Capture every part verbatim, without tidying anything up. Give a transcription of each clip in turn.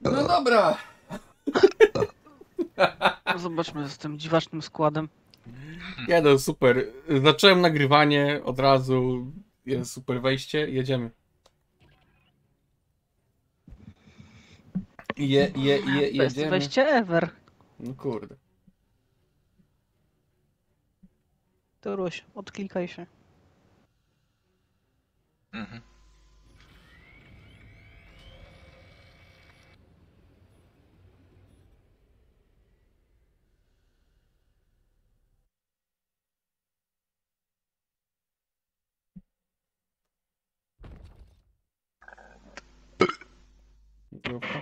No dobra. No zobaczmy z tym dziwacznym składem. Ja no super. Zacząłem nagrywanie od razu. Jest super wejście. Jedziemy. Je, je, je, Best jedziemy. wejście ever. No kurde. Toruś, odklikaj się. Mhm. Zdrówko.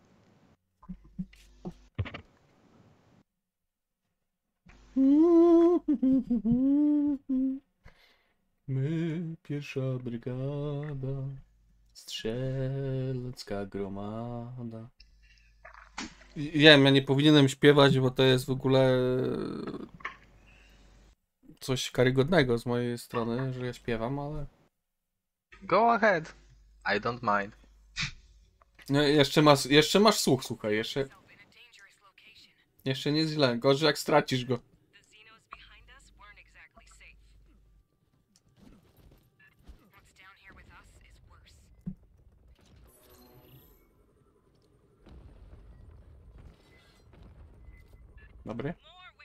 My, pierwsza brygada, strzelecka gromada. I- Wiem, ja nie powinienem śpiewać, bo to jest w ogóle coś karygodnego z mojej strony, że ja śpiewam, ale... Go ahead. I don't mind. No, jeszcze masz, jeszcze masz słuch, słuchaj, jeszcze... Jeszcze nie jest źle, gorzej jak stracisz go. Dobry?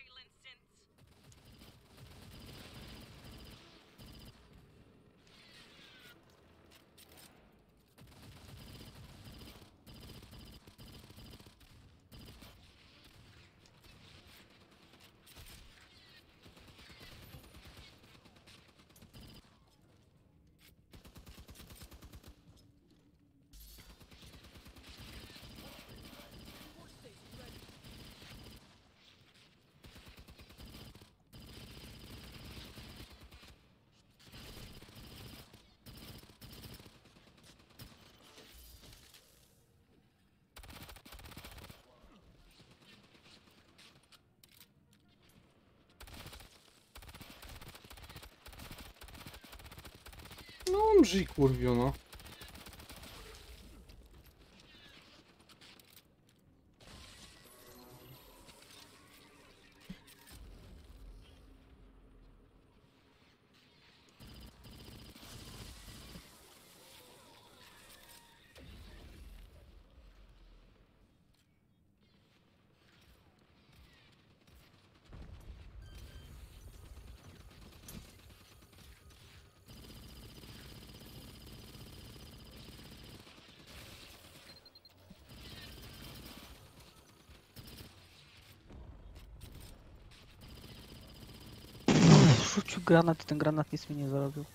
No, mrzyj kurwiu, no. Rzucił granat i ten granat nic mi nie zarobił.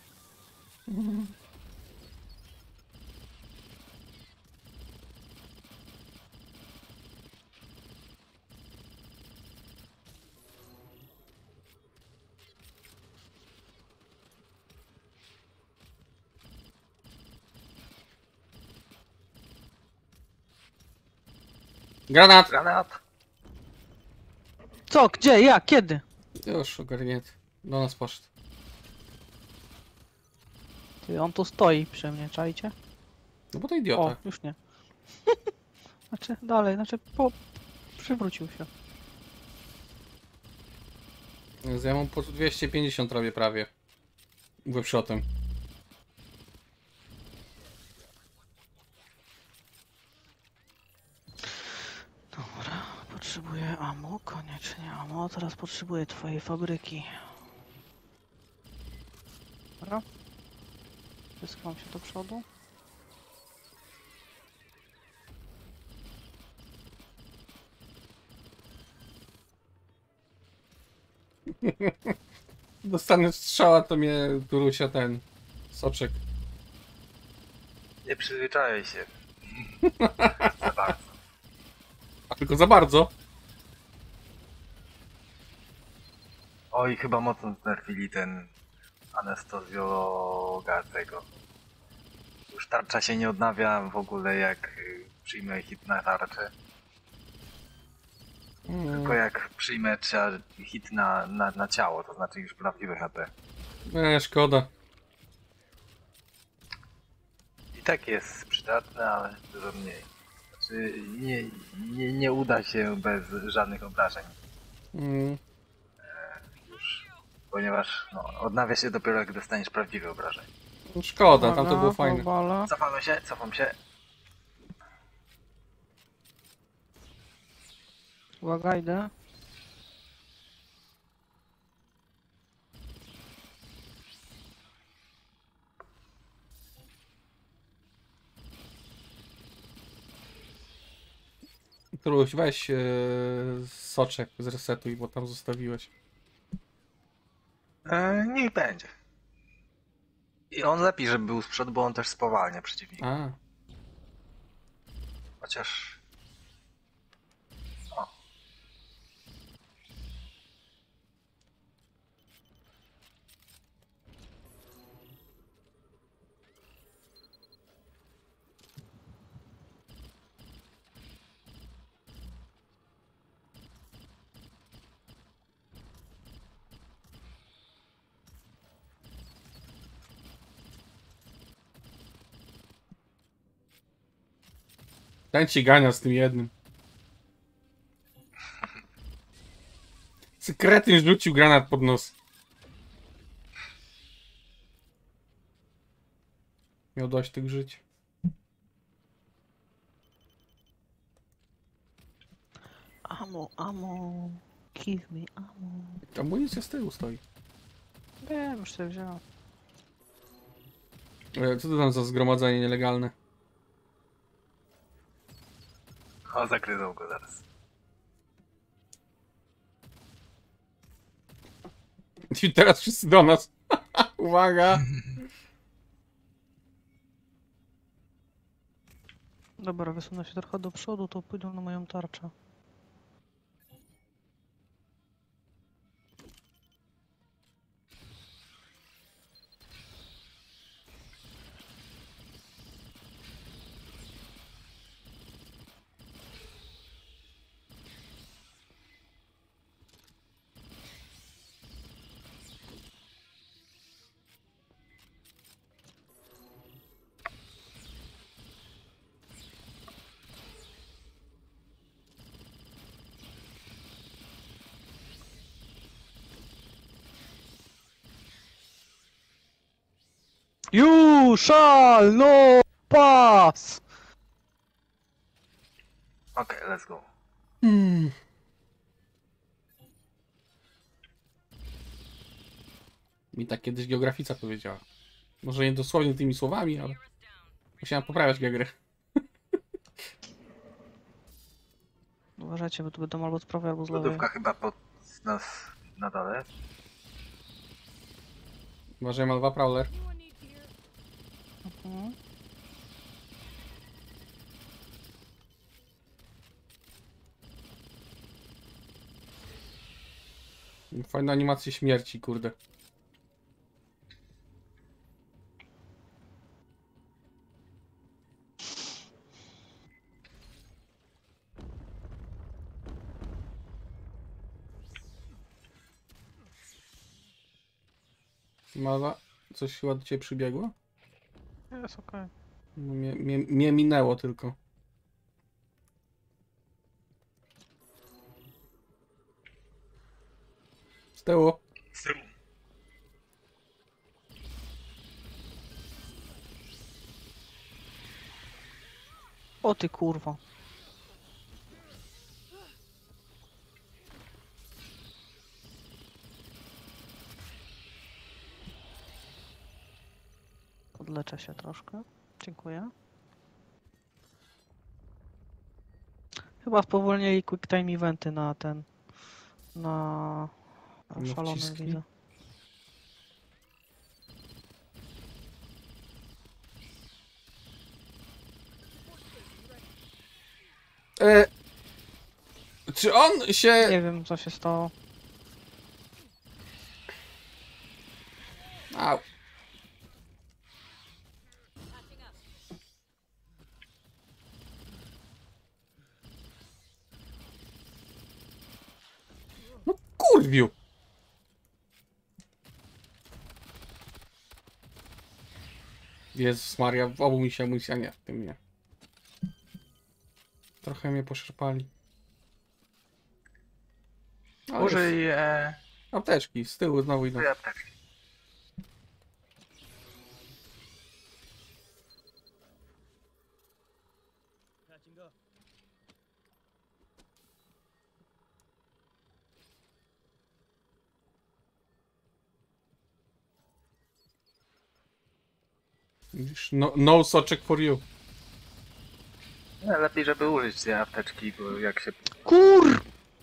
Granat! Granat. Co? Gdzie? Jak? Kiedy? Już ogarnięty. Do nas poszedł. Ty, on tu stoi przy mnie, czajcie? No bo to O, idiota. już nie. Znaczy, dalej, znaczy, po... przywrócił się. Ja mam po dwieście pięćdziesiąt robię prawie. Webshotem. Dobra, potrzebuję ammo, koniecznie ammo, teraz potrzebuję twojej fabryki. Dobra. Wyscham się do przodu. Dostanę strzała, to mnie Turusia ten soczek. Nie przyzwyczajaj się. Za bardzo. A tylko za bardzo. Oj, chyba mocno znerfili ten anestezjologa tego. Już tarcza się nie odnawia w ogóle jak y, przyjmę hit na tarczę. Mm. Tylko jak przyjmę trzeba hit na, na, na ciało, to znaczy już prawdziwe H P. E, szkoda. I tak jest przydatne, ale dużo mniej. Znaczy, Czy nie, nie, nie uda się bez żadnych obrażeń. Mm. Ponieważ no, odnawia się dopiero jak dostaniesz prawdziwe obrażeń. No szkoda, tam to było Uwaga, fajne. globala. Cofamy się, cofam się. Uwaga, idę. Któryś weź e, soczek zresetuj, bo tam zostawiłeś. E, niech będzie. I on lepiej, żeby był z przodu, bo on też spowalnia przeciwnika. A, Chociaż... O. ten ci gania z tym jednym. Sekretnie rzucił granat pod nos. Miał dość tych żyć. Amo, amo. Give me amo. Amunicja z tyłu stoi. Wiem, już sobie wziąłem. E, Co to tam za zgromadzenie nielegalne? O, zakryzą go zaraz. I teraz wszyscy do nas. Uwaga! Dobra, wysunę się trochę do przodu, to pójdą na moją tarczę. You shall not pass! Okej, let's go. Hmm. Mi tak kiedyś geografica powiedziała. Może nie dosłownie tymi słowami, ale musiałem poprawiać geogrę. Uważajcie, bo tu będą albo z prawej, albo z lewej. Lodówka chyba pod nas na dole. Uważaj, ma dwa prowler. Mhm. Fajne animacje śmierci, kurde. Mała, coś chyba do ciebie przybiegło? Jest okej. No, Mnie, mnie, mnie minęło tylko. Z tyłu. Z tyłu. O ty kurwo. Podleczę się troszkę. Dziękuję. Chyba spowolnili quick time eventy na ten. Na. Na Szalony wciski? widzę. E, czy on się... Nie wiem co się stało. Au. No kurwiu. Jezus Maria, w obu mi się amunicja, nie, w tym nie. trochę mnie poszarpali. Ale Użyj e, apteczki, z tyłu znowu idą. użyj apteczki. Widzisz? No, no soczek for you. Nie, lepiej, żeby użyć tej apteczki, bo jak się... Kur!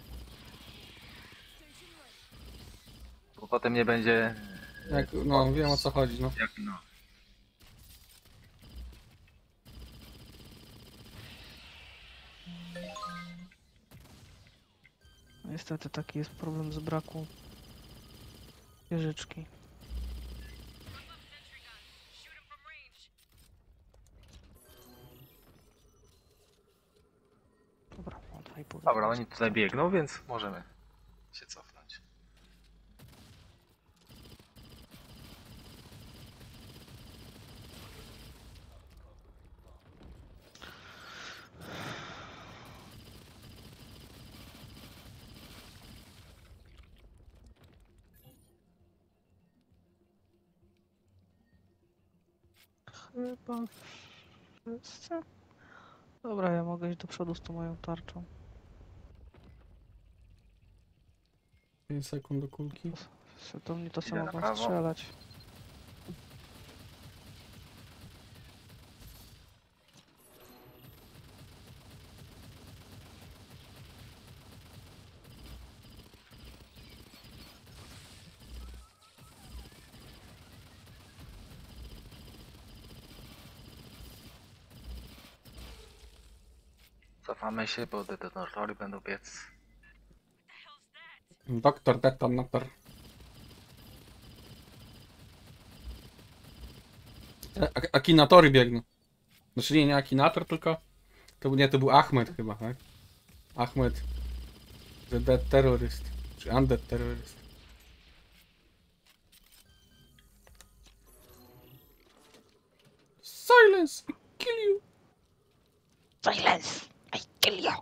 Bo potem nie będzie... e, Jak, no, wiem o co chodzi, no. Jak, no. Niestety taki jest problem z braku wieżyczki. Dobra, mam dwa i pół. Dobra, oni tutaj biegną, więc możemy się cofnąć. Chyba wszyscy? Dobra, ja mogę iść do przodu z tą moją tarczą. pięć sekund do kulki. Se do mnie to Idę samo na mogą prawo. strzelać. Cofamy się, bo detonatory będą biec. Doktor, detonator. E, ak- Akinatory biegną. Znaczy nie, nie Akinator, tylko... To, był- nie, to był Ahmed chyba, tak? Ahmed. The Dead Terrorist. Czy Undead Terrorist. Silence! I kill you! Silence! I kill you!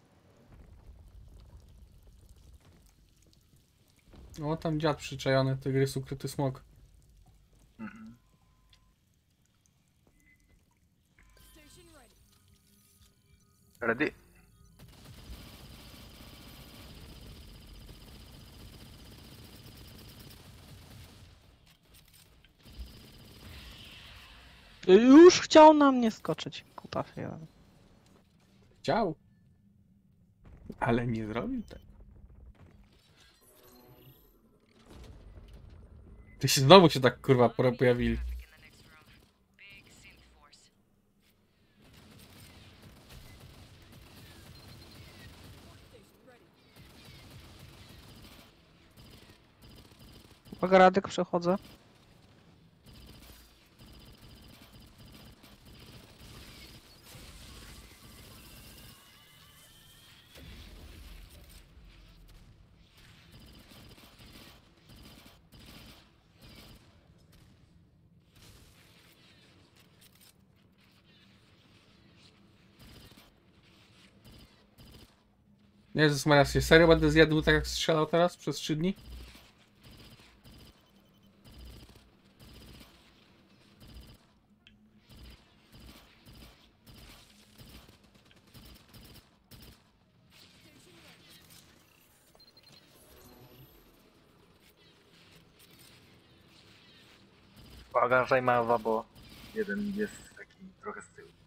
O, tam dziad przyczajony, tygrys ukryty smok. Mhm. Ready? Już chciał na mnie skoczyć, kutas jeden. Chciał. Ale nie zrobił tego. Ty się znowu się tak kurwa pora pojawili. Uwaga, Radek, przechodzę. Jezus Maria, się serio będę zjadł tak jak strzelał teraz przez trzy dni? Uważaj mawa, bo jeden jest taki trochę z tyłu.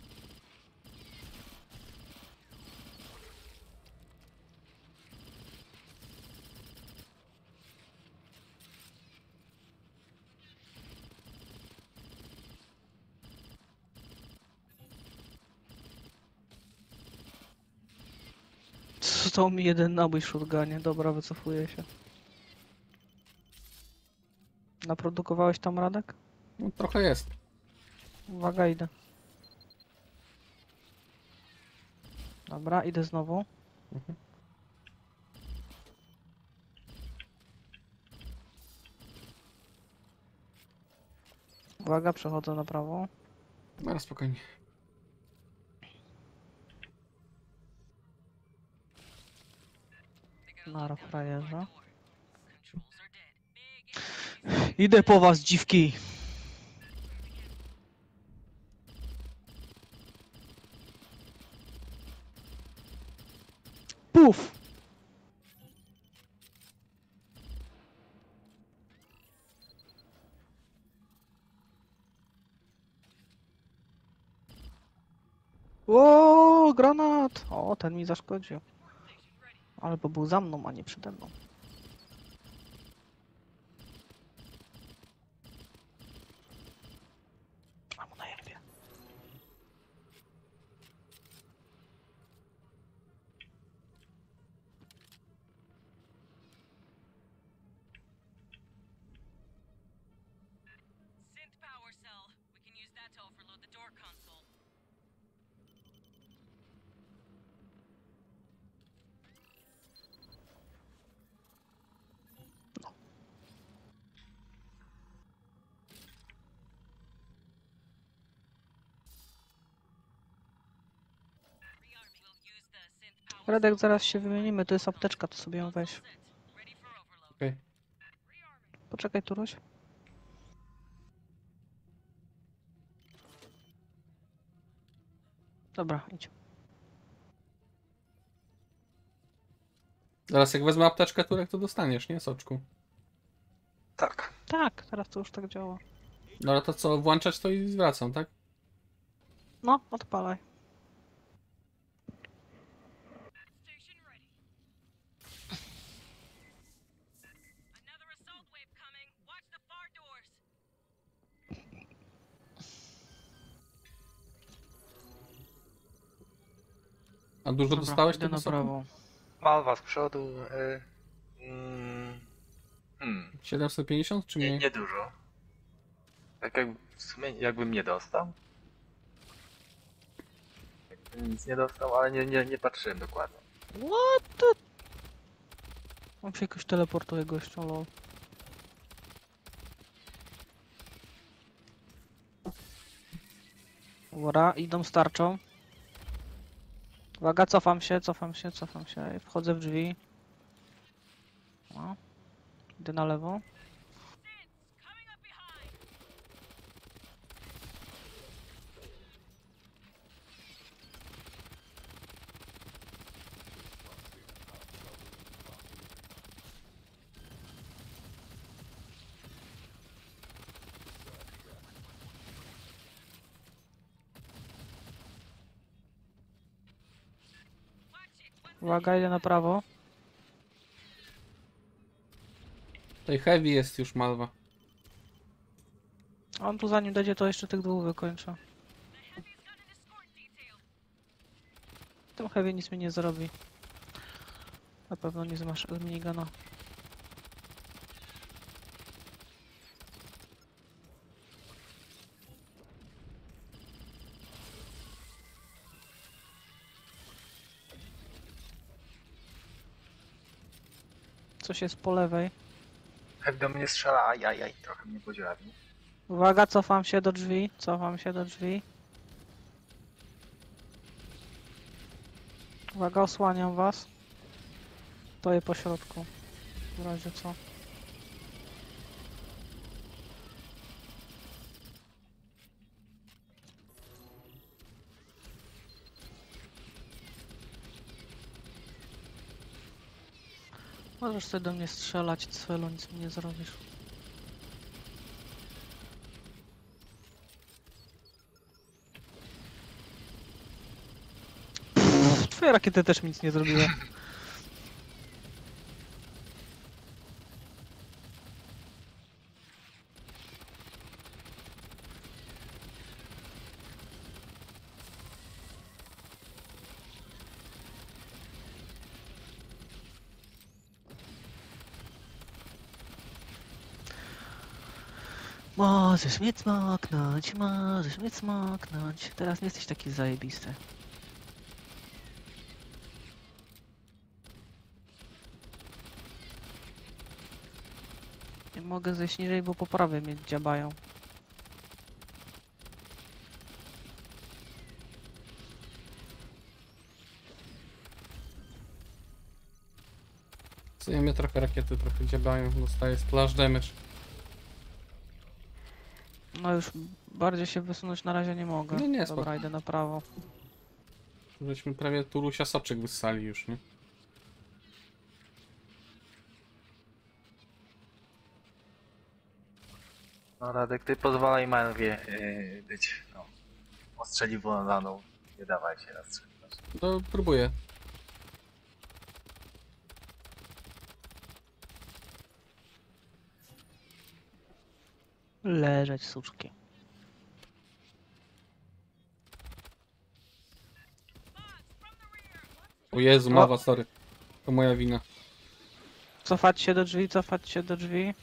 Został mi jeden nabój w shotgunie. Dobra, wycofuję się. Naprodukowałeś tam, Radek? No trochę jest. Uwaga, idę. Dobra, idę znowu. Mhm. Uwaga, przechodzę na prawo. No spokojnie. Nara frajerze. Idę po was, dziwki! Puf! O, granat! O, ten mi zaszkodził. Albo był za mną, a nie przede mną. A mu najebie. Synth power cell. We can use that to overload the door console. Rearming. We'll use the synth power Redek, zaraz się wymienimy, to jest apteczka, to sobie ją weź. set. Ready for overload. Okej. Poczekaj, Turuś. Dobra, idź. Zaraz jak wezmę apteczkę, Turek, to dostaniesz, nie, soczku? Tak. Tak, teraz to już tak działa. No ale to co, włączać to i zwracam, tak? No, odpalaj. Station ready. Another assault wave coming. Watch the far doors. A dużo Dobra, dostałeś idę tego na soku? prawo. Malwa z przodu. Y, mm, hmm. siedemset pięćdziesiąt czy Nie, mniej? nie dużo. Tak jak w sumie jakbym nie dostał. Jakbym nic nie dostał, ale nie, nie, nie patrzyłem dokładnie. What the... On się jakoś teleportuje gością, lol. Dobra, idą z tarczą. Uwaga, cofam się, cofam się, cofam się. Wchodzę w drzwi. No. Idę na lewo. Synths coming up behind. Watch it. One Uwaga, idę na prawo. Tutaj heavy jest już Malwa. A on tu zanim dojdzie, to jeszcze tych dwóch wykończę. The heavy's got an escort detail. Tym heavy nic mi nie zrobi. Na pewno nie zmasz minigana. Coś jest po lewej. Jak do mnie strzela, ajajaj, trochę mnie podzielawi. Uwaga, cofam się do drzwi, cofam się do drzwi. Uwaga, osłaniam was. Stoję po środku. W razie co. Możesz sobie do mnie strzelać, celu, nic mi nie zrobisz. Pff, twoje rakiety też mi nic nie zrobiły. Możesz mnie cmoknąć, możesz mnie cmoknąć. Teraz nie jesteś taki zajebisty. Nie mogę zejść niżej, bo po prawej mnie dziabają. Co nie mnie trochę rakiety trochę dziebają, dostaję splash damage. No już bardziej się wysunąć na razie nie mogę. Nie, nie, Dobra, spoko. idę na prawo. Żeśmy prawie Turusia soczek wyssali już, nie? No Radek, ty pozwalaj Malwie yy, być, no, ostrzeliwaną. Nie dawaj się raz strzeliwać. To próbuję. Leżeć, suczki. O Jezu, O. mowa, sorry. To moja wina. Cofać się do drzwi, cofać się do drzwi.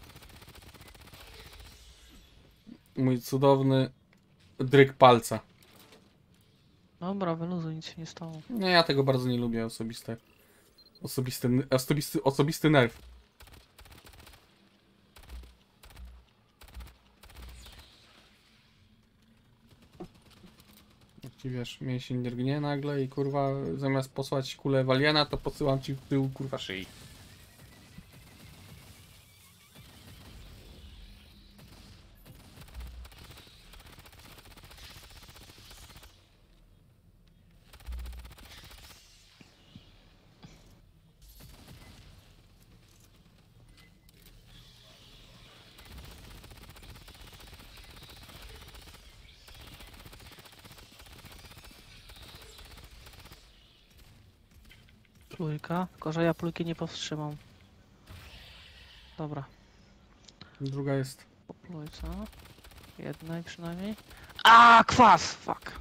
Mój cudowny dryk palca. Dobra, wyluzuj, nic się nie stało. Nie, ja tego bardzo nie lubię, osobiste. Osobisty, osobisty, osobisty nerw. Jak ci wiesz, mięsień drgnie nagle i kurwa zamiast posłać kulę waliena, to posyłam ci w tył kurwa szyi. Plujka, tylko że ja plujki nie powstrzymam. Dobra, Druga jest. po plujce. Jednej przynajmniej. A, kwas! Fuck.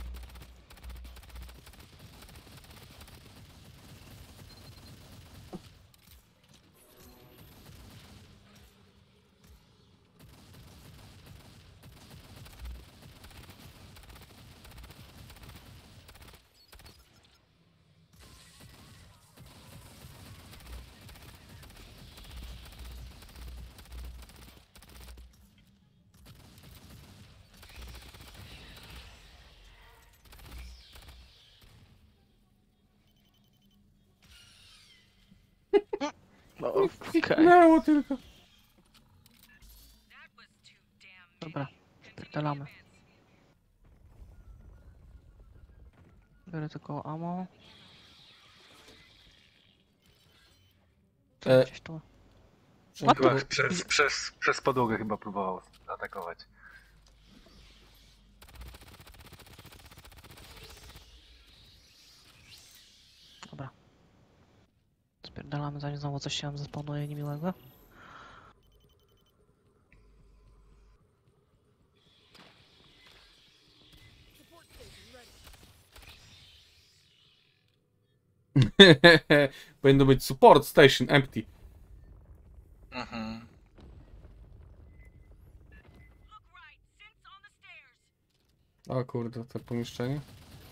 No, okej. Piknęło tylko. That was too damn Dobra, many. spierdalamy. Biorę tylko ammo. Co E, gdzieś tu? What Chyba the- przez, przez, przez podłogę chyba próbował zaatakować. Dobra. Spierdalamy, zanim znowu coś się nam zespawnuje niemiłego. Powinno być support station empty. Mhm. Look right, Synth's on the stairs. O kurde, to pomieszczenie.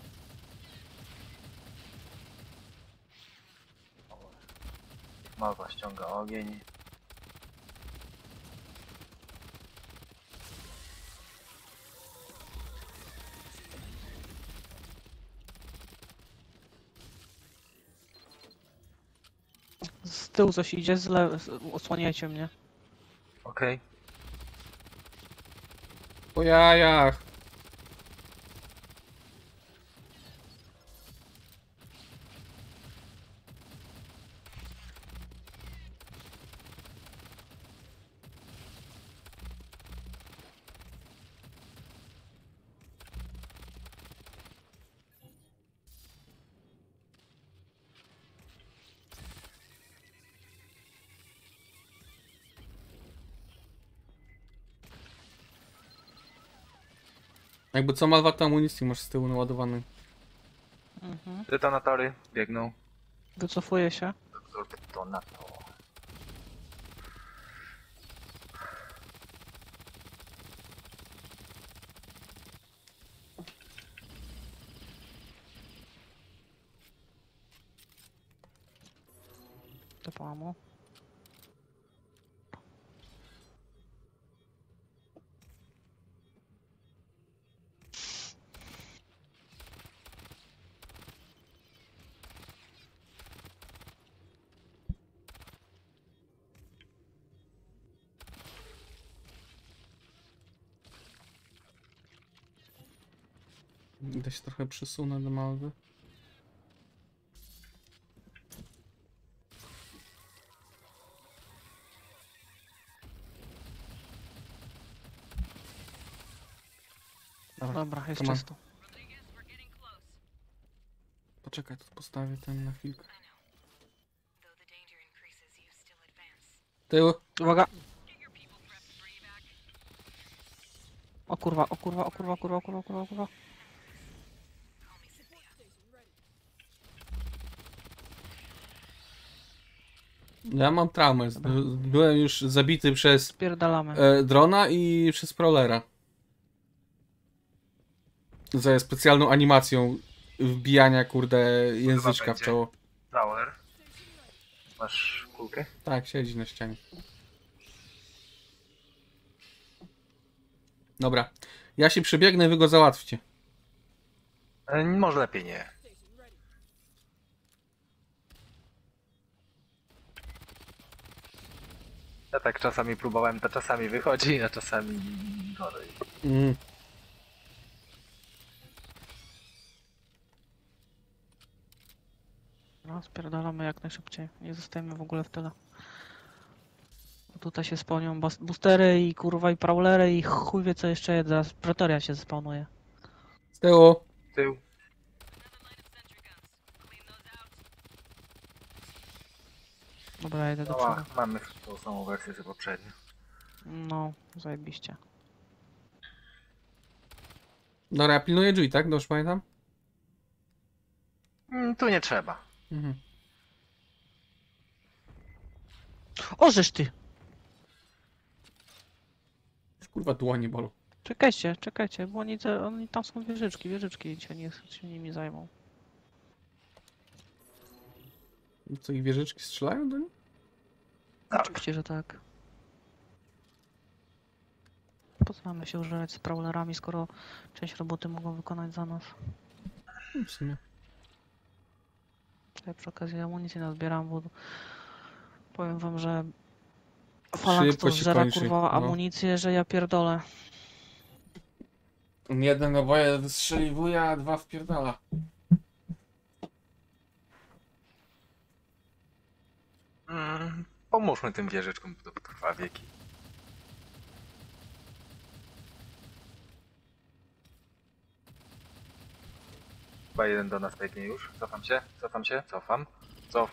Malwa ściąga ogień. Z tyłu coś idzie, z le... z- osłaniajcie mnie. Okej. Po jajach. Jakby co, Malwa, to amunicji masz z tyłu naładowanej. Mhm. Detonatory biegną. Wycofuję się. Doktor detonator. To po ammo. Idę się trochę przesunę do Malwy. Dobra, Dobra, jest come on. czysto. Rodriguez, we're getting close. Poczekaj, tu postawię ten na chwilkę. Though the danger increases, you still advance. Tył. Uwaga! Get your people prepped for evac. O kurwa, o kurwa, o kurwa, o kurwa, o kurwa, o kurwa, o kurwa. Call me Cynthia. Ja mam traumę. Dobra. Byłem już zabity przez Spierdalamy. e, drona i przez prowlera. Ze specjalną animacją wbijania, kurde, języczka w będzie. czoło. Tower. Masz kulkę? Tak, siedzi na ścianie. Dobra. Ja się przebiegnę, wy go załatwcie. E, może lepiej nie. Ja tak czasami próbowałem, to czasami wychodzi, a czasami gorzej. Mm. No, spierdalamy jak najszybciej. Nie zostajemy w ogóle w tyle. Bo tutaj się spełnią bas- boostery i kurwa i prowlery i chuj wie co jeszcze jest. Zaraz Pretoria się spawnuje. Z tyłu. Tył. Another line of sentry guns. Clean those out. Dobra, ja idę do No, przodu. a, mamy tą samą wersję co poprzednio. No, zajebiście. Dobra, ja pilnuję drzwi, tak? Dobrze pamiętam? Mm, tu nie trzeba. Mhm. O, żeż ty! Kurwa, dłonie bolą. Czekajcie, czekajcie, bo oni, te, oni tam są wieżyczki, wieżyczki się, nie, się nimi zajmą. Co, ich wieżyczki strzelają do nich? Tak. Oczywiście, że tak. Po co mamy się użerać z prowlerami, skoro część roboty mogą wykonać za nas? No, w sumie. Ja przy okazji amunicję nazbieram, bo powiem wam, że Falanx Szybko to się zżera kończy, kurwa no. amunicję, że ja pierdolę. Jeden oboje wystrzeliwuje, a dwa wpierdala. Mm, pomóżmy tym wieżyczkom, bo to trwa wieki. Chyba jeden do nas biegnie już. Cofam się, cofam się, cofam. Cof.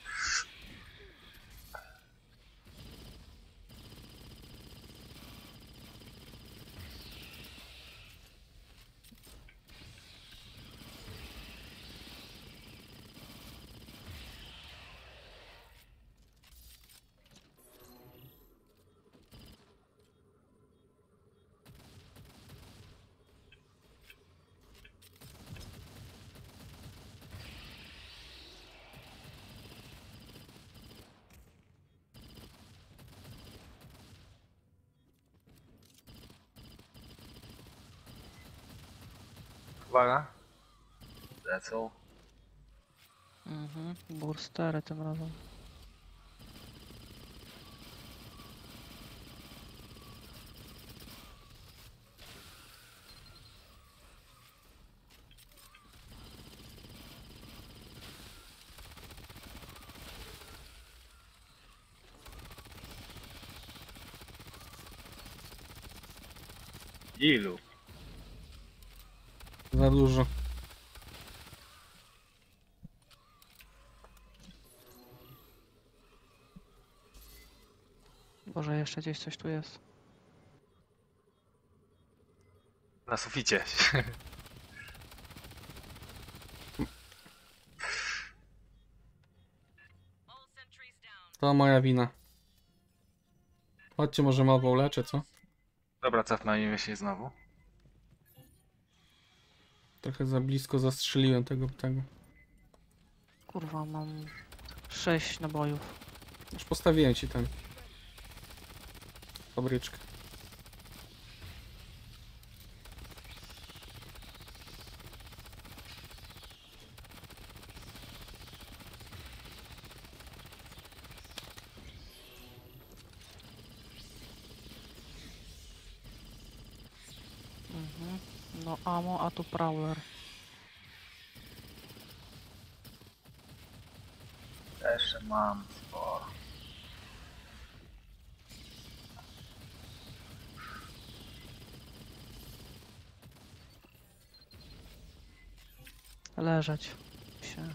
Uwaga. Lecą. Mhm, burstery tym razem. Ilu? Za dużo. Boże, jeszcze gdzieś coś tu jest. Na suficie. All sentries down. To moja wina. Chodźcie, może małpą leczę, co? Dobra, cofnijmy się znowu. Trochę za blisko zastrzeliłem tego tego. Kurwa, mam sześć nabojów. Już postawiłem ci ten. Fabryczkę. Mhm. No amo, a tu Prowler. Jeszcze mam sporo. Leżeć się.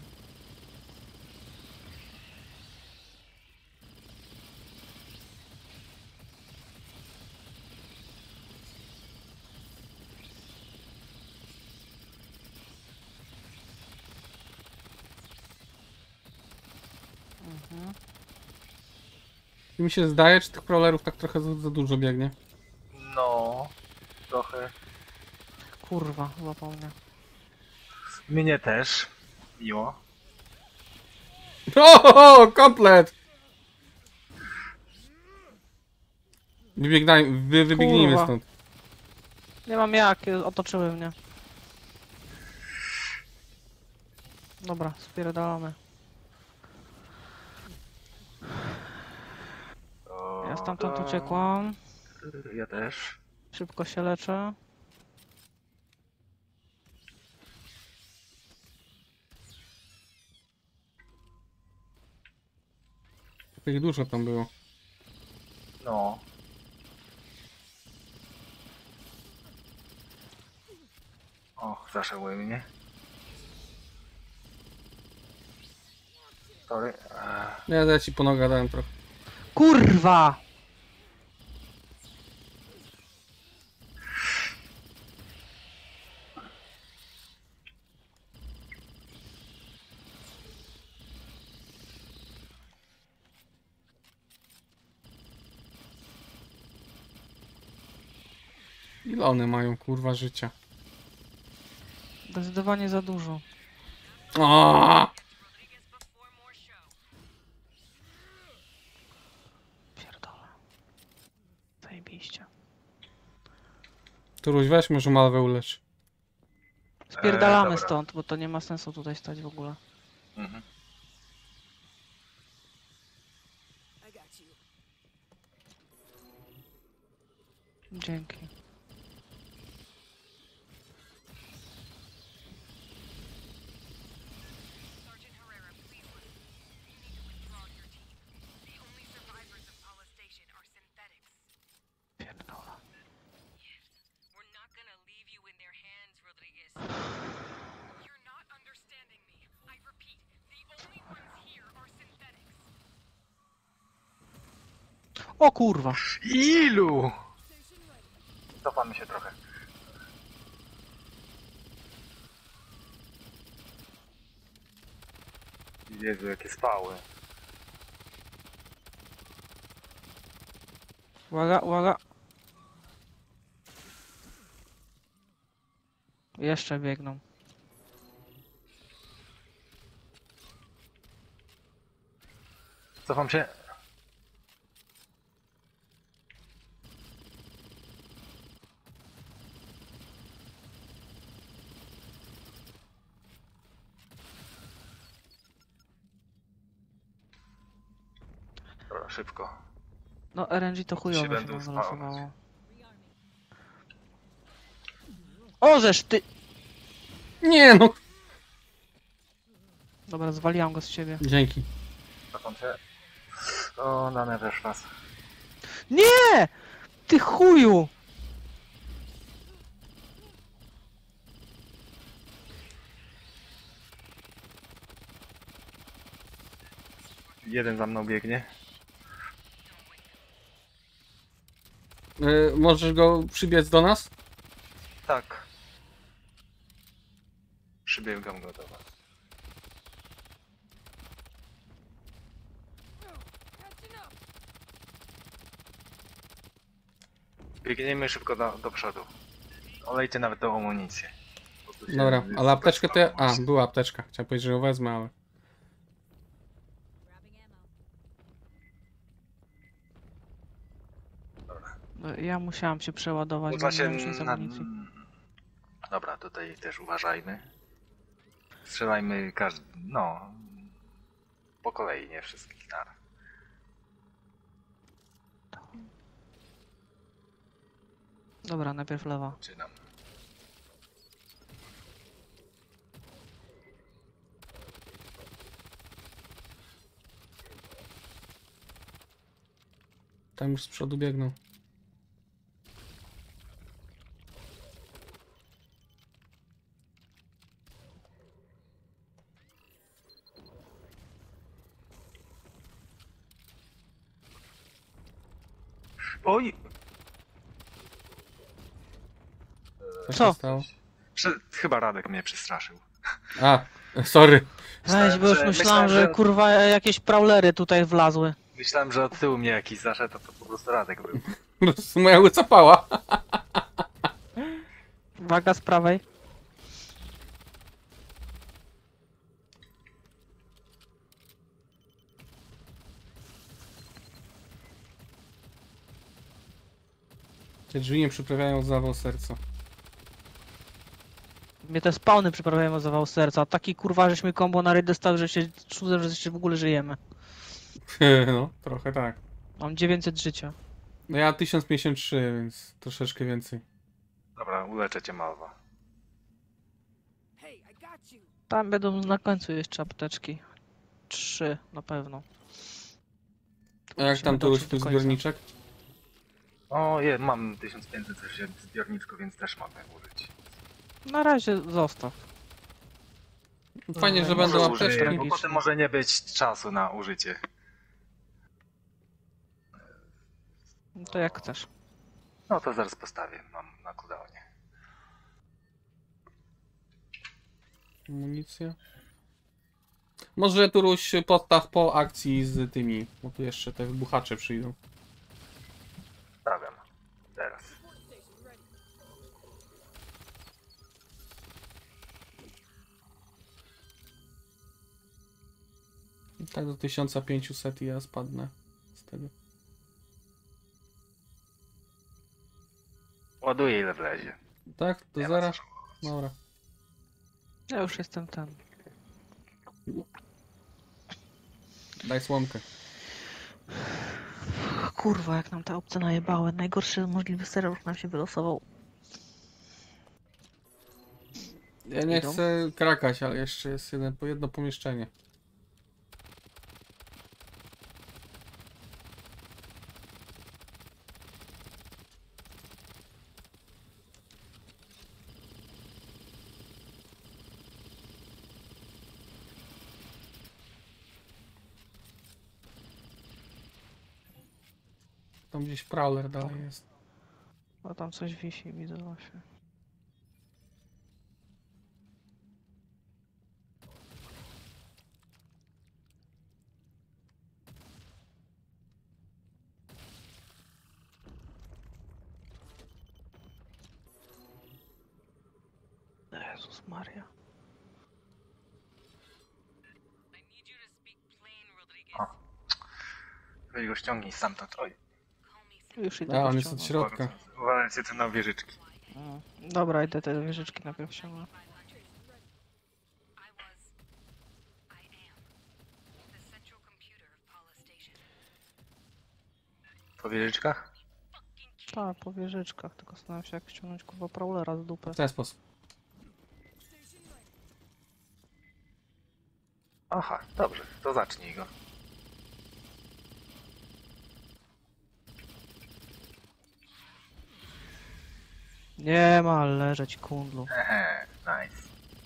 Mhm. Mi się zdaje, czy tych prowlerów tak trochę za, za dużo biegnie. No, trochę. Kurwa, złapał mnie. Mnie też. Miło. O, komplet! Wybiegnaj, wy, wybiegnijmy Kurwa. stąd. Nie mam jak, otoczyły mnie. Dobra, spierdalamy. To... Ja stamtąd to- uciekłam. Ja też. Szybko się leczę. Ich dużo tam było. No. Och, zaszedły mnie. Sorry. Ech. Ja, ja ci po nogę dałem trochę. Kurwa! Ile one mają, kurwa, życia? Zdecydowanie za dużo. O! Rodriguez before more show. Pierdolę. Zajebiście. Turuś, weź może malwę ulecz. Spierdalamy dobra. stąd, bo to nie ma sensu tutaj stać w ogóle. Mhm. Dzięki. Sergeant Herrera, please listen. You need to withdraw your team. The only survivors of Paula Station are synthetics. Pierdolę. We're not gonna leave you in their hands, Rodriguez. You're not understanding me. I repeat, the only ones here are synthetics. O kurwa! Ilu? Cofamy się trochę. Jezu, jakie spały. Uwaga, uwaga! Jeszcze biegną. Cofam się. Dobra, szybko. No R N G to chujowo się będą nam spalać. wylosowało. Ożeż ty! Nie no! Dobra, zwaliłam go z ciebie. Dzięki. Cofam się. O, dane też raz. Nie! Ty chuju! Jeden za mną biegnie. Y, możesz go przybiec do nas? Tak. Przybiegam go do was. Biegniemy szybko do, do przodu. Olejcie nawet do amunicji. Bo tu się Dobra, jest ale apteczkę to ja... A, amunicja. była apteczka. Chciałem powiedzieć, że ją wezmę, ale... No, ja musiałam się przeładować, bo Uda nie się miałem już nic na... amunicji. Dobra, tutaj też uważajmy. Strzelajmy każdy... No... Po kolei, nie wszystkich naraz. Dobra, najpierw lewa. Czy nam... tam już z przodu biegną. Oj! Co się Co? stało? Prze- chyba Radek mnie przestraszył. A, sorry. Weź, bo już że- myślałem, myślałem, że że- kurwa jakieś praulery tutaj wlazły. Myślałem, że od tyłu mnie jakiś zaszedł, a to po prostu Radek był. Po prostu moja łyca pała. Waga z prawej. Te drzwi nie przyprawiają zawał serca. Mnie te spawny przyprawiają o zawał serca. Taki kurwa, żeśmy kombo na raid dostały, że się czuję, że jeszcze w ogóle żyjemy. No, trochę tak. Mam dziewięćset życia. No ja tysiąc pięćdziesiąt trzy, więc troszeczkę więcej. Dobra, uleczę cię Malwa. Tam będą na końcu jeszcze apteczki. Trzy na pewno. A jak Musimy tam tu dotrzeć tu do końca. zbiorniczek? O, je, mam tysiąc pięćset coś w zbiorniczku, więc też mogę użyć. Na razie zostaw. Fajnie, No, że może będą użyję, apteczki. bo potem może nie być czasu na użycie. No to jak chcesz. No to zaraz postawię, mam na cooldownie. Amunicja. Może Turuś podstaw po akcji z tymi, bo tu jeszcze te wybuchacze przyjdą. Stawiam. Teraz. I tak do tysiąc pięćset i ja spadnę z tego. Ładuję ile wlezie. Tak? Do Nie ma zera? co. Dobra. Ja już jestem ten. Daj słomkę. Kurwa, jak nam te opcje najebały. Najgorszy możliwy serwer nam się wylosował. Ja nie Idą? chcę krakać, ale jeszcze jest jeden, po jedno pomieszczenie. Tam gdzieś prowler dalej jest. O, tam coś wisi, widzę właśnie. Jezus Maria. I need you to speak plain, Rodriguez. Weź go ściągnij stamtąd. Oj, Call me simple. Już idę. A, on go jest od ściągnę. środka. uważajcie tu na wieżyczki. Mm. Dobra, idę te wieżyczki najpierw ściągnę. I was. I am. The central computer of Paula Station. Po wieżyczkach? Tak, po wieżyczkach, tylko zastanawiam się jak ściągnąć kurwa prowlera z dupy. W ten sposób. Aha, dobrze, to zacznij go. Nie ma leżeć kundlu. Ehe, nice.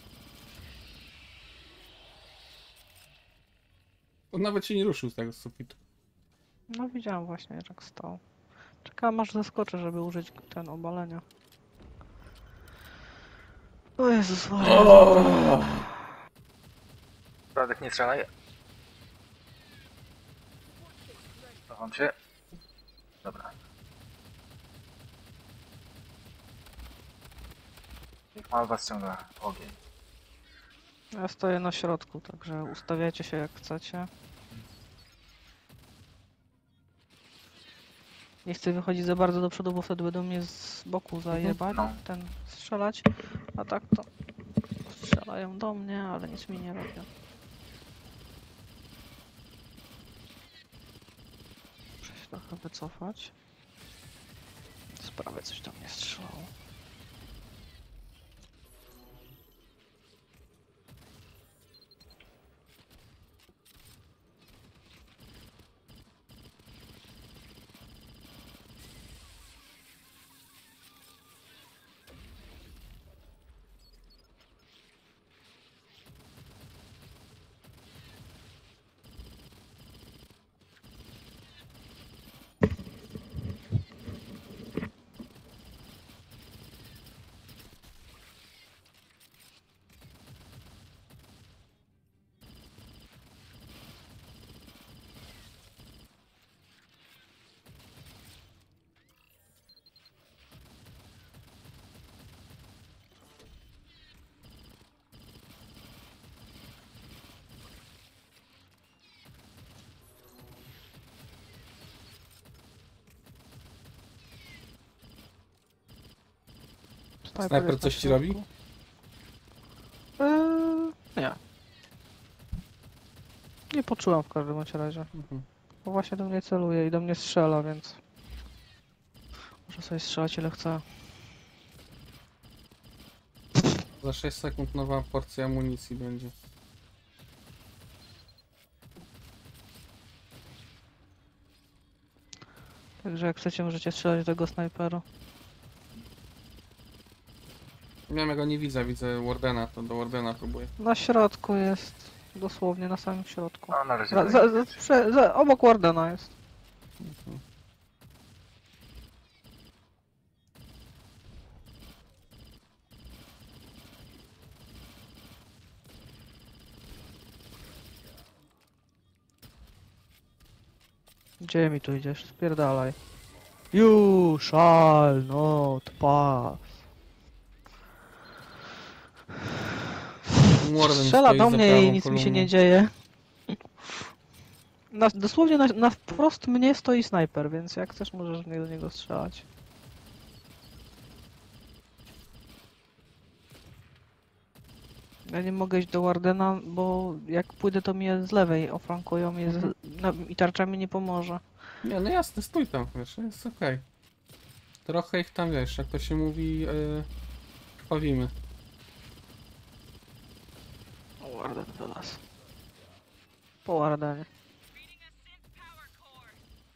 On nawet się nie ruszył z tego sufitu. No widziałem właśnie jak stał. Czekałem aż zaskoczę, żeby użyć ten obalenia. O Jezus Maria. Radek, nie strzelaj. Chowam się. Dobra. Niech Malwa ściąga ogień. Ja stoję na środku, także ustawiajcie się jak chcecie. Nie chcę wychodzić za bardzo do przodu, bo wtedy będą mnie z boku zajebać, No. ten strzelać. A tak to strzelają do mnie, ale nic mi nie robią. Muszę się trochę wycofać. Z prawej coś tam nie strzelało. Snajper jest na coś ci robi? środku. Eee, nie. Nie poczułam w każdym bądź razie. Mhm. Bo właśnie do mnie celuje i do mnie strzela, więc... Muszę sobie strzelać ile chcę. Za sześć sekund nowa porcja amunicji będzie. Także jak chcecie, możecie strzelać do tego snajpera. Nie wiem, ja go nie widzę, widzę Wardena, to do Wardena próbuję. Na środku jest. Dosłownie na samym środku. No, na razie Za, tak. za, za, prze, za, obok Wardena jest. Mhm. Gdzie mi tu idziesz? Spierdalaj. You shall not pass. Warden Strzela stoi do za mnie prawą i nic mi się kolumną. nie dzieje. Na, dosłownie na, na wprost mnie stoi snajper, więc jak chcesz możesz mnie do niego strzelać. Ja nie mogę iść do Wardena, bo jak pójdę to mnie z lewej oflankują mnie z, no, i tarcza mi nie pomoże. Nie, no jasne, stój tam, wiesz, jest okej. Trochę ich tam, wiesz, jak to się mówi, yy, krwawimy. O, Warden do nas. Po Wardenie. Reading a synth power core.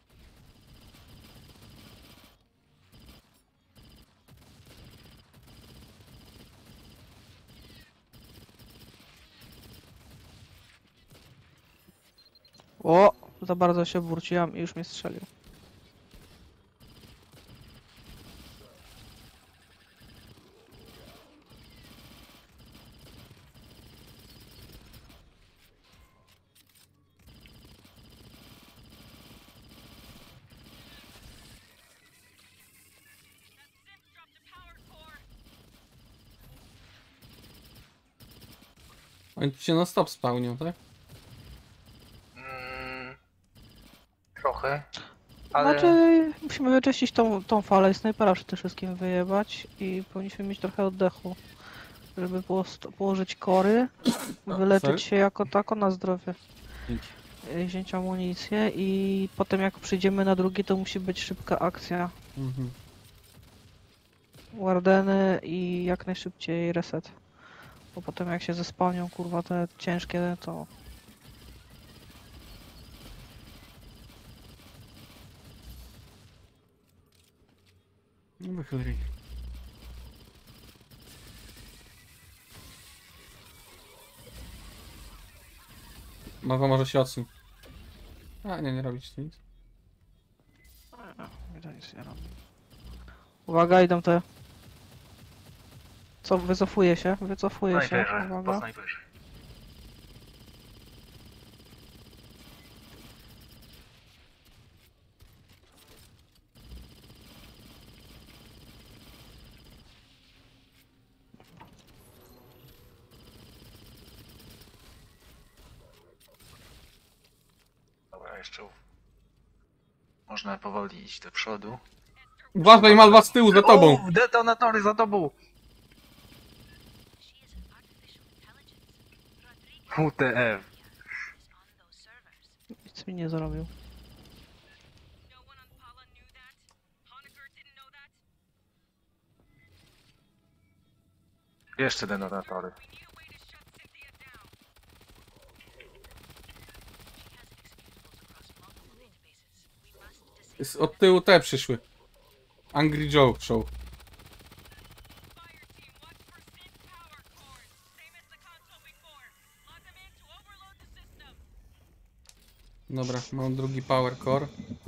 O! Za bardzo się burciłam i już mnie strzelił. Synth dropped a power core. Oni tu się non stop spełnią, tak? Mm, trochę. Ale Znaczy, musimy wyczyścić tą, tą falę i snajpera przede wszystkim wyjebać i powinniśmy mieć trochę oddechu, żeby post- położyć kory, O, wyleczyć sorry. się jako tako na zdrowie, Dzięki. y, wziąć amunicję i potem jak przyjdziemy na drugi, to musi być szybka akcja. Mhm. Wardeny i jak najszybciej reset. Bo potem jak się zespałnią kurwa te ciężkie, to No wychyl ryj. Mowa może się odsuń. A, nie, nie robić nic. mi to nic nie robi. Uwaga, idą te. Co, wycofuje się, wycofuje się. snajperze, po Uwaga. snajperze. Dobra, jeszcze można powoli iść do przodu. Uważaj, Malwa z tyłu, za tobą! O, detonatory za tobą! She is an artificial intelligence. Rodriguez W T F. is on those servers. Nic mi nie zrobił. No one on Pala knew that. Honecker didn't know that. Jeszcze detonatory. We need a way to shut Cynthia down. She has executables across multiple databases. We must disable Jest od tyłu te przyszły. Angry Joe show. fire team. Watch for synth power cores. Same as the console before. Log them in to overload the system. Dobra, mam drugi power core.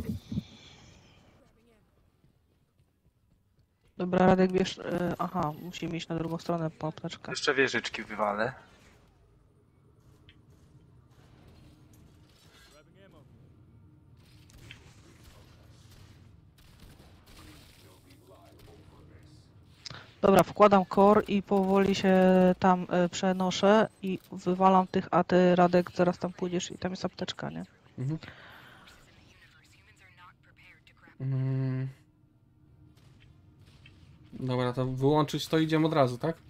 Dobra, Radek, bierz... E, aha, musimy iść na drugą stronę po apteczkę. Jeszcze wieżyczki wywalę. Dobra, wkładam core i powoli się tam e, przenoszę i wywalam tych, a ty, Radek, zaraz tam pójdziesz i tam jest apteczka, nie? Mhm. Humans are not prepared to grapple. Mm. Dobra, to wyłączyć to idziemy od razu, tak?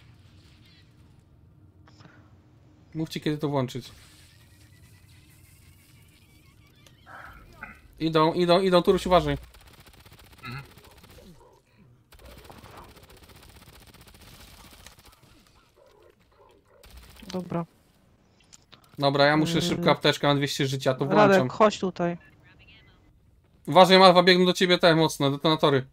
Mówcie, kiedy to włączyć. Idą, idą, idą, Turuś, uważaj. Dobra. Dobra, ja muszę Yy. szybko apteczkę, mam dwieście życia, to włączam. Radek, chodź tutaj. Uważaj, Malwa, biegną do ciebie te mocno, detonatory.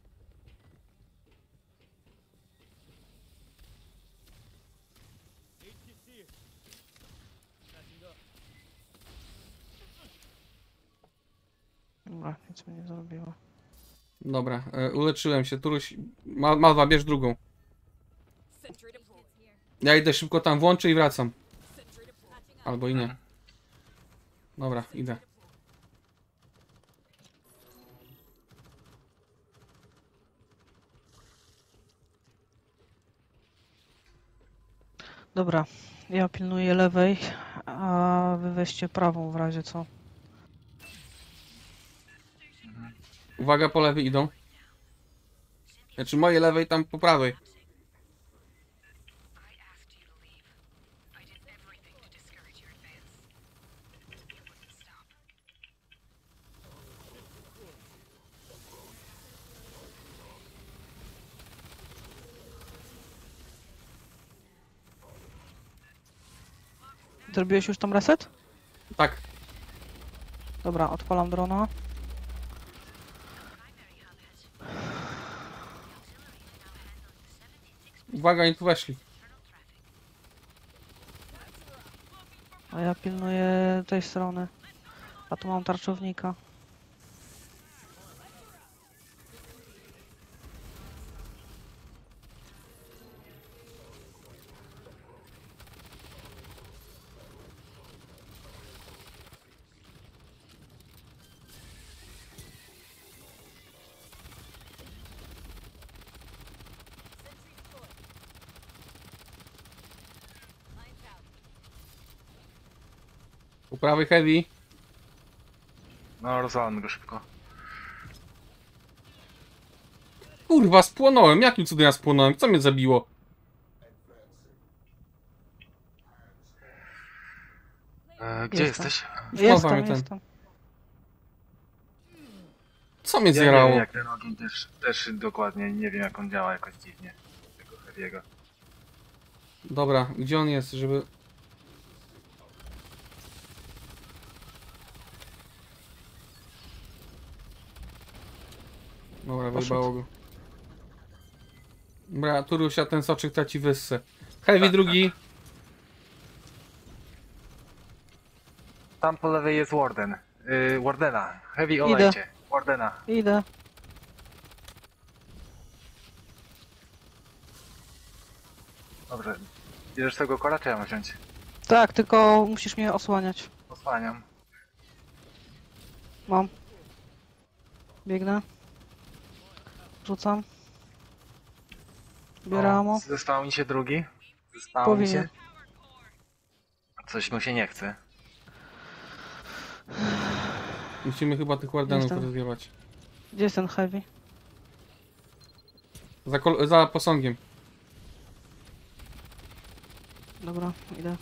Dobra, nic mi nie zrobiło. Dobra, e, uleczyłem się, Turuś, Ma- Malwa, bierz drugą. Sentry deployed. Ja idę szybko tam, włączę i wracam. Sentry deployed. Albo i nie. Dobra, idę. Dobra, ja pilnuję lewej, a wy weźcie prawą w razie co. Uwaga, po lewej idą. Znaczy moje lewej tam po prawej. I asked you to leave. I did everything to discourage your advance. You wouldn't stop. Zrobiłeś już tam reset? Tak, Dobra, odpalam drona. uwaga, oni tu weszli. A ja pilnuję tej strony. A tu mam tarczownika. Po prawej heavy. No, rozwalam go szybko. Kurwa, spłonąłem. Jakim cudem ja spłonąłem? Co mnie zabiło? E, gdzie Jestem. jesteś? Jestem, mnie ten. jestem. Co mnie Ja nie zjarało? wiem, jak ten ogień też, też dokładnie, nie wiem jak on działa jakoś dziwnie. Tego Heavy'ego. Dobra, gdzie on jest, żeby... Dobra, Poszedł. wyjebało go. Dobra, Turusia, ten soczek traci wyssę. Heavy drugi. Tam po lewej jest Warden. Yy, Wardena. Heavy, olejcie. Wardena. Idę. Dobrze. Bierzesz tego kora, czy ja mam wziąć? Tak, tylko musisz mnie osłaniać. Osłaniam. Mam. Biegnę. Rzucam. Biorę O, ammo. Został mi się drugi. Zostało mi się. Powinien. Coś mu się nie chce. Musimy chyba tych wardenów Jestem. rozjebać. Gdzie jest ten heavy? Za, kol- za posągiem. Dobra, idę.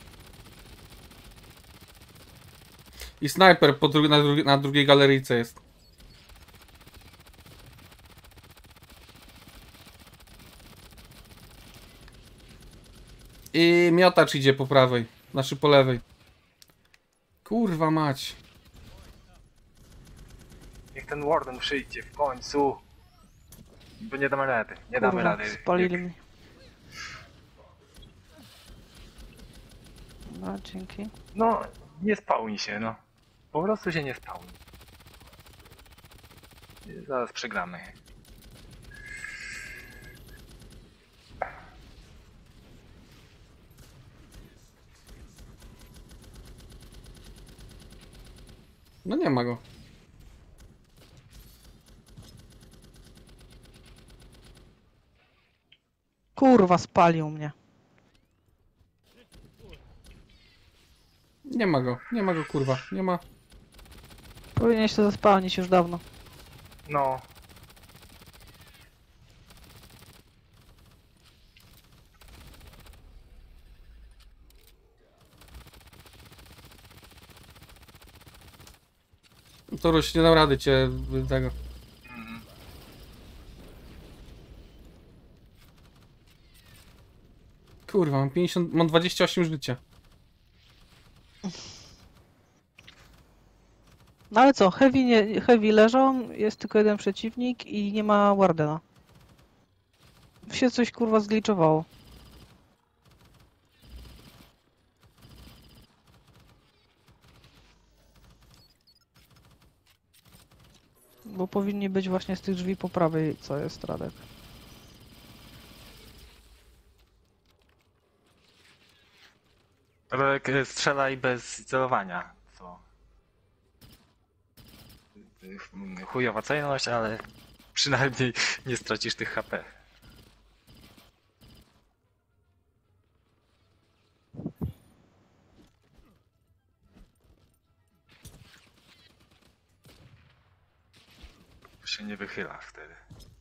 I snajper po dru- na, dru- na drugiej galeryjce jest. I miotacz idzie po prawej. Znaczy po lewej. Kurwa mać. Niech ten Warden przyjdzie w końcu. Bo nie damy rady. Nie damy Kurwa, rady. spalili mnie. No, dzięki. No, nie spełni się, no. Po prostu się nie spełni. Zaraz przegramy. No nie ma go. Kurwa, spalił mnie. Nie ma go. Nie ma go, kurwa. Nie ma. Powinieneś się zaspalnić już dawno. No. To Ruś, nie dam rady cię tego. Mhm. Kurwa, mam pięćdziesiąt, mam dwadzieścia osiem życia. No ale co, heavy, nie, heavy leżą, jest tylko jeden przeciwnik i nie ma Wardena. Się coś kurwa zgliczowało. Bo powinni być właśnie z tych drzwi po prawej, co jest Radek. Ale e, strzelaj bez celowania, co? Mm, Chujowa celność, ale przynajmniej nie stracisz tych H P. Się nie wychyla wtedy.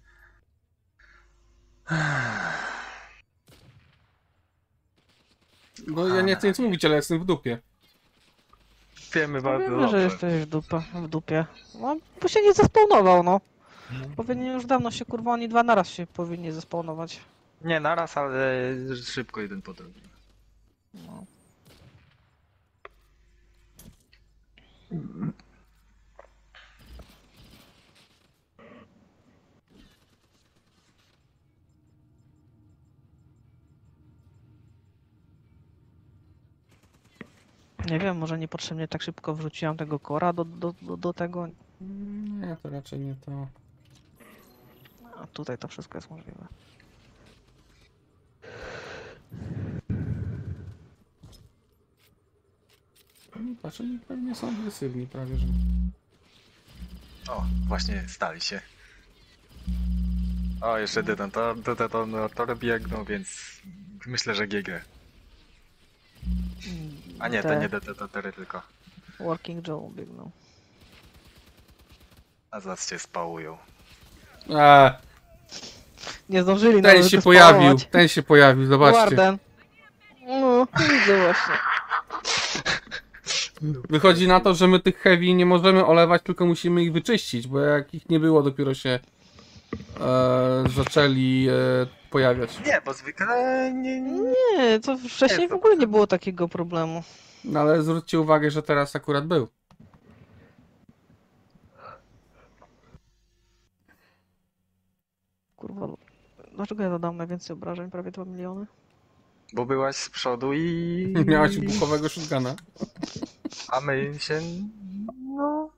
No ja nie chcę nic mówić, ale jestem w dupie. Wiemy bardzo Wiemy, dobrze. że jesteś w, dupę, w dupie. No, bo się nie zespawnował, no. Powinien już dawno się, kurwa, oni dwa naraz się powinni zespawnować. Nie naraz, ale szybko jeden po drugim. No. Nie wiem, może niepotrzebnie tak szybko wrzuciłam tego kora do, do, do, do tego. Nie, to raczej nie to. A tutaj to wszystko jest możliwe. No, patrz, oni pewnie są agresywni prawie, że. O, właśnie stali się. O, jeszcze detonator, detonator biegną, więc myślę, że G G. A nie, to Te nie detonatory tylko. Working Joe biegną. A zaraz cię spałują. Eee, Nie zdążyli ten nawet się zespałować. pojawił, ten się pojawił, zobaczcie. Warden. No, widzę właśnie. Wychodzi na to, że my tych heavy nie możemy olewać, tylko musimy ich wyczyścić, bo jak ich nie było, dopiero się e, zaczęli e, pojawiać. Nie, bo zwykle nie... nie... Nie, to wcześniej w ogóle nie było takiego problemu. No ale zwróćcie uwagę, że teraz akurat był. Kurwa, dlaczego ja dodam najwięcej obrażeń? Prawie dwa miliony? Bo byłaś z przodu i... Miałaś buchowego shotguna. A my się... no...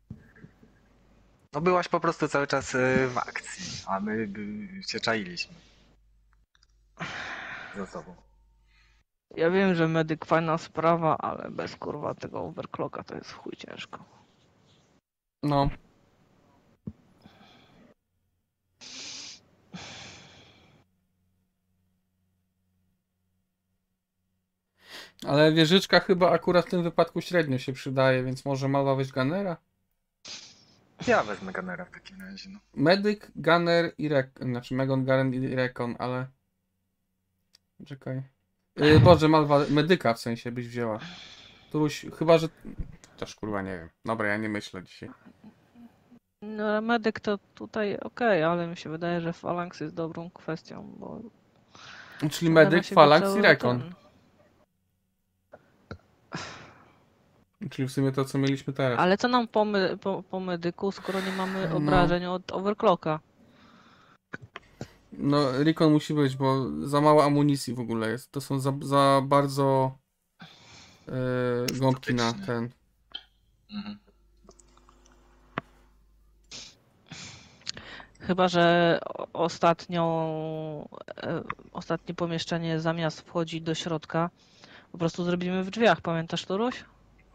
No byłaś po prostu cały czas e, w akcji, a my by, się czailiśmy. Za sobą. Ja wiem, że medyk fajna sprawa, ale bez kurwa tego overclocka to jest w chuj ciężko. No. Ale wieżyczka chyba akurat w tym wypadku średnio się przydaje, więc może Malwa weź Gunnera? Ja wezmę Gunnera w takim razie, no. Medyk, Gunner i Recon, znaczy Megon, Garen i Recon, ale... Czekaj. Yy, Boże, Malwa, medyka w sensie byś wzięła. Turuś, chyba, że... Też kurwa nie wiem. Dobra, ja nie myślę dzisiaj. No medyk to tutaj okej, ale mi się wydaje, że Phalanx jest dobrą kwestią, bo... Czyli one na medyk, siebie Phalanx cały i Recon. ten- Czyli w sumie to, co mieliśmy teraz. Ale co nam po, my, po, po medyku, skoro nie mamy No. obrażeń od overclocka? No, Recon musi być, bo za mało amunicji w ogóle jest. To są za, za bardzo yy, gąbki na Statyczne. ten. Mhm. Chyba, że o- ostatnią, e, ostatnie pomieszczenie zamiast wchodzić do środka, po prostu zrobimy w drzwiach. Pamiętasz to, Ruś?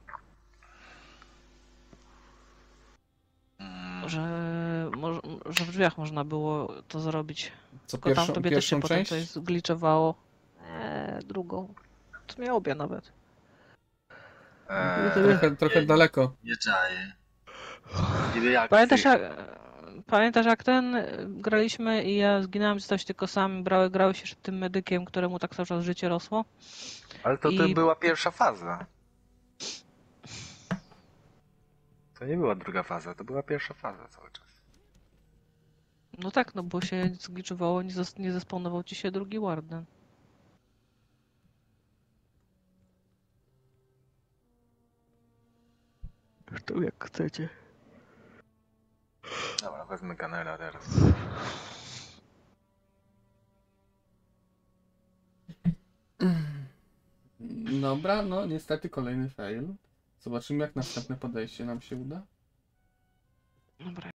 Mm. Że, moż, że w drzwiach można było to zrobić. Co Tylko tam pierwszą, tobie też się pierwszą potem część? coś zgliczowało. Nie, drugą. To mnie obie nawet. Eee, Trochę, trochę daleko. nie czaję. Niby jak Pamiętasz ty- jak, pamiętasz jak ten y, graliśmy i ja zginąłem, zostałeś tylko sam, brały, grałeś jeszcze tym medykiem, któremu tak cały czas życie rosło? Ale to, to i- była pierwsza faza. To nie była druga faza, to była pierwsza faza cały czas. No tak, no bo się zgliczowało, nie, zas- nie zespawnował ci się drugi Warden. Zresztą jak chcecie. Dobra, wezmę Gunnera teraz. Dobra, no niestety kolejny fail. Zobaczymy jak następne podejście nam się uda. Dobra.